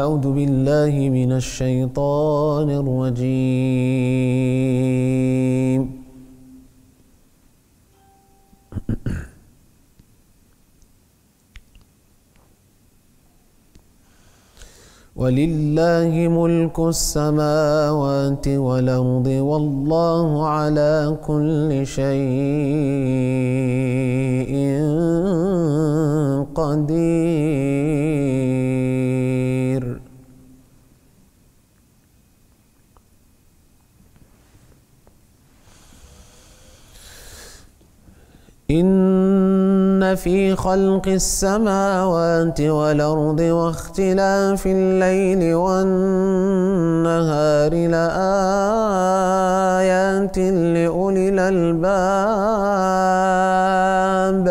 أعوذ بالله من الشيطان الرجيم. ولله ملك السماوات والأرض والله على كل شيء قدير. إن في خلق السماوات والأرض واختلاف الليل والنهار لآيات لأولي الألباب.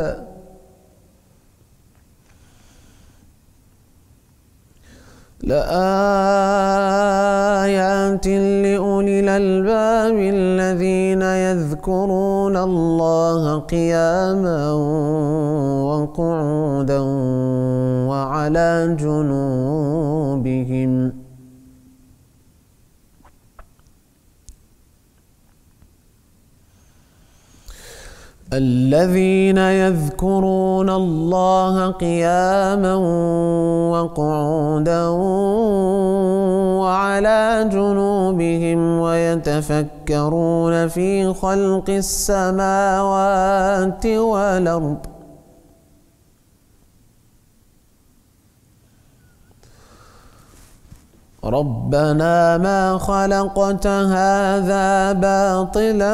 لآيات لأولي الألباب الذين يذكرون الله قياما وقعودا وعلى جنوبهم. الذين يذكرون الله قياما وقعودا وعلى جنوبهم ويتفكرون في خلق السماوات والأرض ربنا ما خلقت هذا باطلا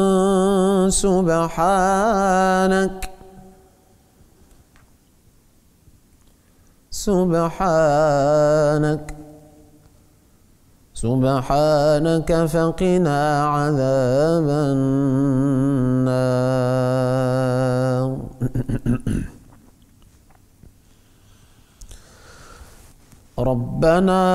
سبحانك فقنا عذاب النار. ربنا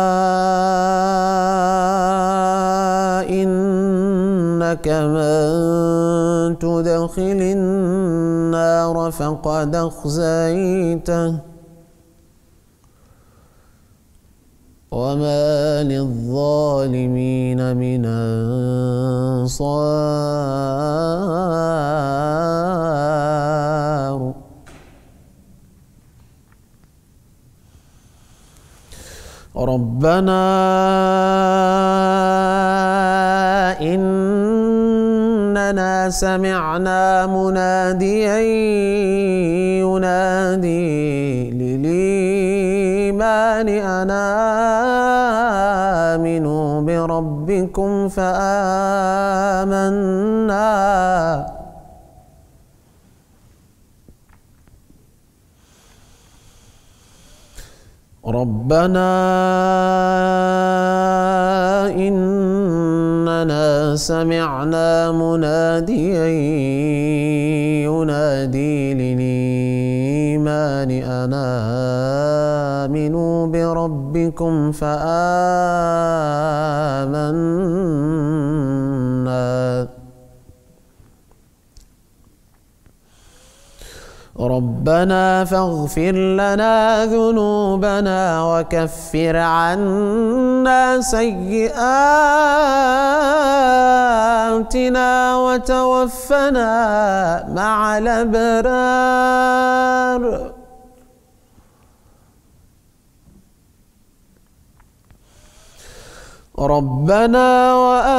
إنك من تدخل النار فقد أخزيته وما للظالمين من أنصار. ربنا إننا سمعنا مناديا ينادي للإيمان أن آمنوا بربكم فآمنا. ربنا إننا سمعنا مناديا ينادي للإيمان أن آمنوا بربكم فآمنا. ربنا فاغفر لنا ذنوبنا وكفر عنا سيئاتنا وتوفنا مع الأبرار. ربنا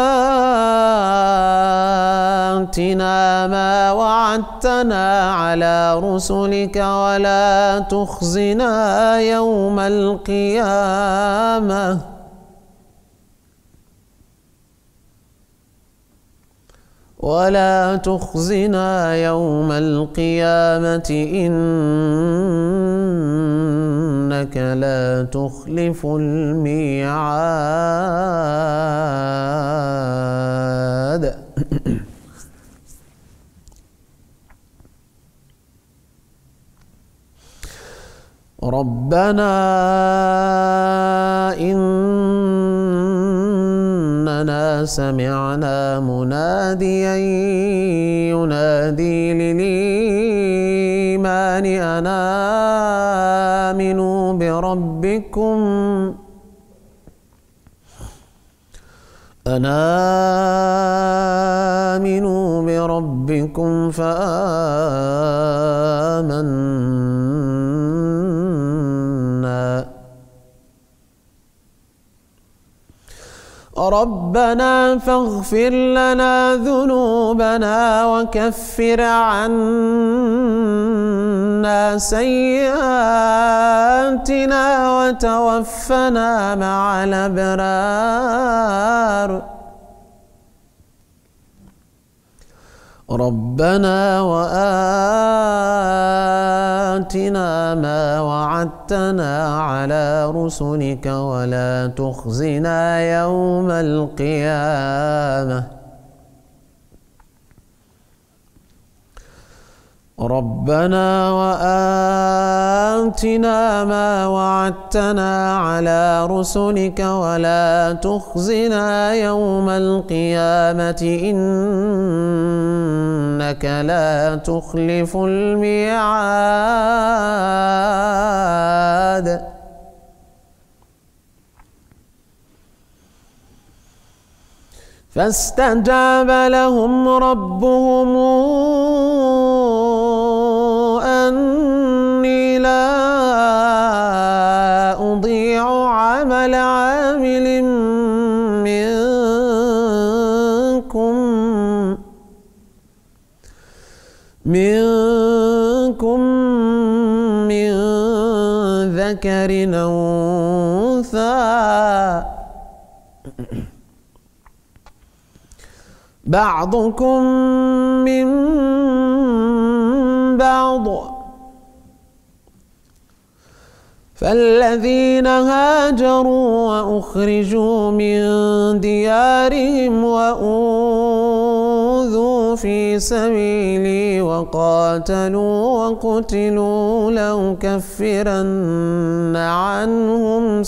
وآتنا ما وعدتنا على رسلك ولا تخزنا يوم القيامة إنك لا تخلف الميعاد. ربنا إننا سمعنا مناديا ينادي للإيمان أن آمنوا بربكم فآمنا ربنا فاغفر لنا ذنوبنا وكفر عنا سيئاتنا وتوفنا مع الأبرار ربنا وآتنا ما وعدتنا على رسلك ولا تخزنا يوم القيامة ربنا وآتنا ما وعدتنا على رسلك ولا تخزنا يوم القيامة إنك لا تخلف الميعاد فاستجاب لهم ربهم أني لا أضيع عمل عامل منكم من ذكر أو أنثى بعضكم من بعض فالذين هاجروا وأخرجوا من ديارهم وأوذوا في سبيلي وقاتلوا وقتلوا لأكفرن عنهم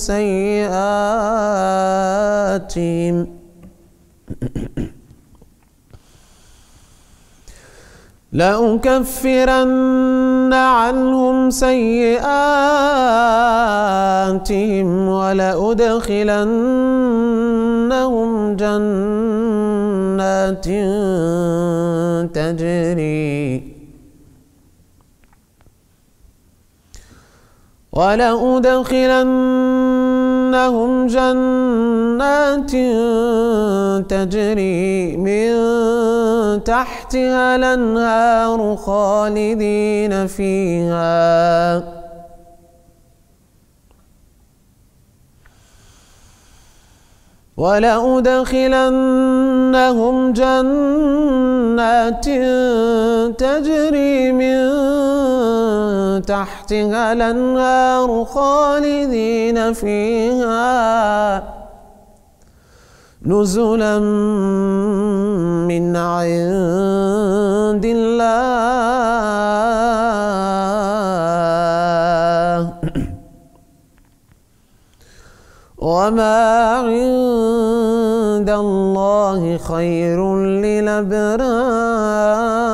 سيئاتهم ولأدخلنهم جنات تجري من تحتها الأنهار خالدين فيها ولأدخلنهم جنات تجري من تحتها الأنهار خالدين فيها نزلا من عند الله وما عند الله خير للأبرار